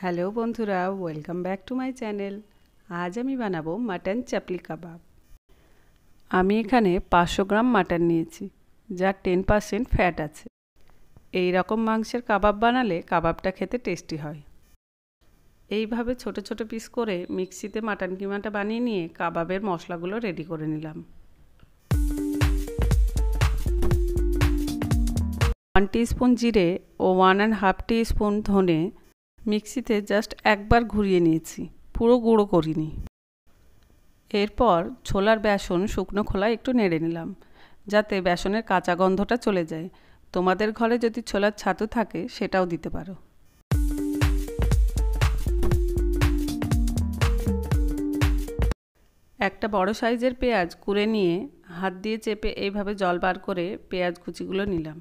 Hello বন্ধুরা, welcome back to my channel. আজ আমি বানাবো মাটন চাপলি কাবাব। আমি এখানে 500 গ্রাম মাটন নিয়েছি, যার 10% ফ্যাট আছে। এই রকম মাংসের কাবাব বানালে কাবাবটা খেতে টেস্টি হয়। এইভাবে ছোট ছোট পিস করে মিক্সিতে মাটন কিমাটা বানিয়ে নিয়ে কাবাবের মশলাগুলো রেডি করে নিলাম। 1 টিস্পুন জিরে ও 1.5 টিস্পুন ধনে মিক্সিতে জাস্ট একবার ঘুরিয়ে নিয়েছি, পুরো গুঁড়ো করিনি। এরপর ছোলার বেসন শুকনো খোলায় একটু নেড়ে নিলাম, যাতে বেসনের কাঁচা গন্ধটা চলে যায়। তোমাদের ঘরে যদি ছোলার ছাতু থাকে সেটাও দিতে পারো। একটা বড় সাইজের পেঁয়াজ কুড়ে নিয়ে হাত দিয়ে চেপে এইভাবে জল বার করে পেঁয়াজ কুচিগুলো নিলাম।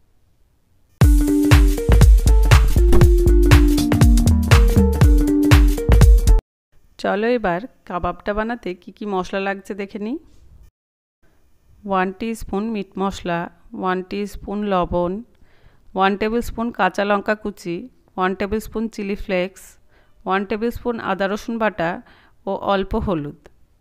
চলো এবার কাবাবটা বানাতে কি মশলা লাগছে দেখে নিই। 1 টিস্পুন মিট মশলা, 1 টিস্পুন লবণ, 1 টেবিল স্পুন কাঁচা লঙ্কা কুচি, 1 table spoon chilli flakes, 1 table spoon আদা রসুন বাটা ও অল্প হলুদ।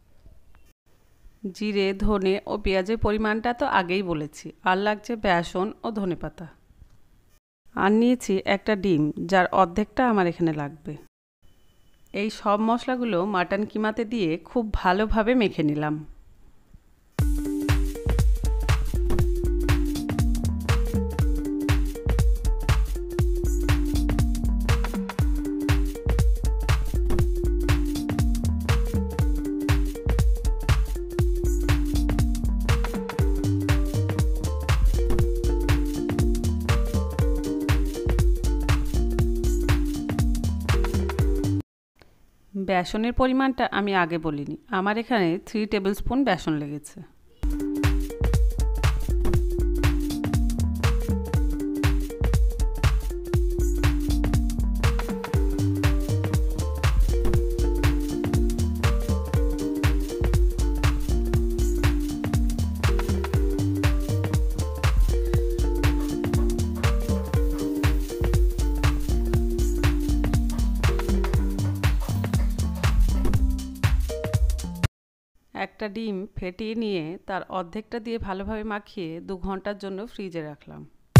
জিরে, ধনে ও পেঁয়াজের পরিমাণটা তো আগেই বলেছি। আর লাগছে বেসন ও ধনেপাতা। আর নিয়েছি একটা ডিম, যার অর্ধেকটা আমার এখানে লাগবে। এই সব মশলাগুলো মাটন কিমাতে দিয়ে খুব ভালোভাবে মেখে নিলাম। বেসনের পরিমাণটা আমি আগে বলিনি, আমার এখানে 3 টেবিল স্পুন বেসন লেগেছে। একটা ডিম ফেটিয়ে নিয়ে তার অর্ধেকটা দিয়ে ভালোভাবে মাখিয়ে 2 ঘন্টার জন্য ফ্রিজে রাখলাম।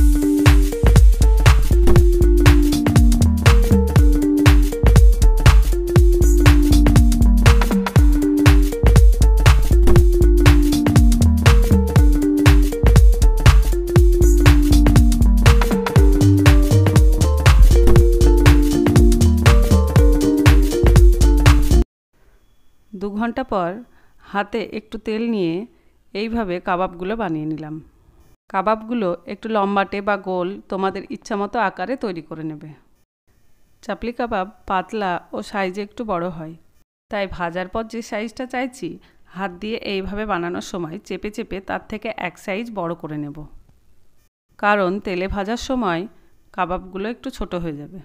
দু ঘন্টা পর হাতে একটু তেল নিয়ে এইভাবে কাবাবগুলো বানিয়ে নিলাম। কাবাবগুলো একটু লম্বাটে বা গোল তোমাদের ইচ্ছামতো আকারে তৈরি করে নেবে। চাপলি কাবাব পাতলা ও সাইজে একটু বড় হয়, তাই ভাজার পর যে সাইজটা চাইছি হাত দিয়ে এইভাবে বানানোর সময় চেপে চেপে তার থেকে এক সাইজ বড় করে নেব, কারণ তেলে ভাজার সময় কাবাবগুলো একটু ছোট হয়ে যাবে।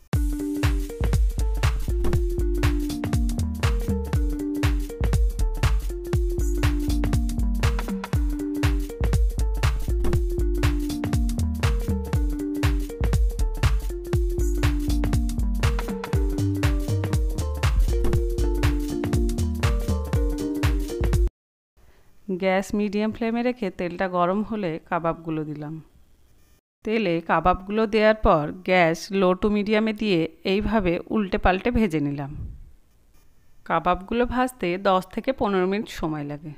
গ্যাস মিডিয়াম ফ্লেমে রেখে তেলটা গরম হলে কাবাবগুলো দিলাম। তেলে কাবাবগুলো দেওয়ার পর গ্যাস লো টু মিডিয়ামে দিয়ে এইভাবে উল্টে পাল্টে ভেজে নিলাম। কাবাবগুলো ভাজতে 10 থেকে 15 মিনিট সময় লাগে।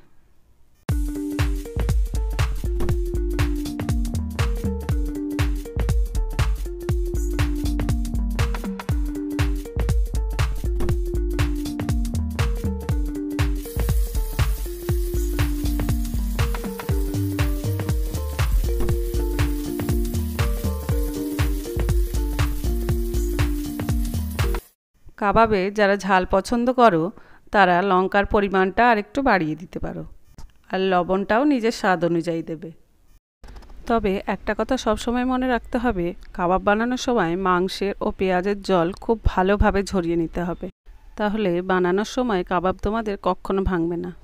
কাবাবে যারা ঝাল পছন্দ করো তারা লঙ্কার পরিমাণটা আরেকটু বাড়িয়ে দিতে পারো, আর লবণটাও নিজের স্বাদ অনুযায়ী দেবে। তবে একটা কথা সবসময় মনে রাখতে হবে, কাবাব বানানোর সময় মাংসের ও পেঁয়াজের জল খুব ভালোভাবে ঝরিয়ে নিতে হবে, তাহলে বানানোর সময় কাবাব তোমাদের কখনো ভাঙবে না।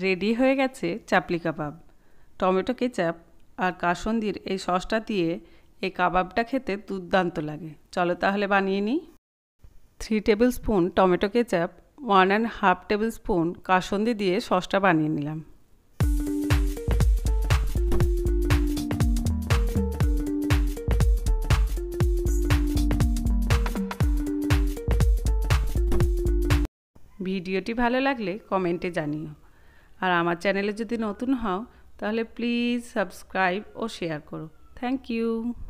রেডি হয়ে গেছে চাপলি কাবাব। টমেটো কেচাপ আর কাসুন্দির এই সসটা দিয়ে এই কাবাবটা খেতে দুর্দান্ত লাগে। চলো তাহলে বানিয়ে নিই। 3 table spoon tomato ketchup, 1.5 table spoon কাসুন্দি দিয়ে সসটা বানিয়ে নিলাম। ভিডিওটি ভালো লাগলে কমেন্টে জানিও। আর আমার চ্যানেলে যদি নতুন হও তাহলে প্লিজ সাবস্ক্রাইব ও শেয়ার করো। Thank you.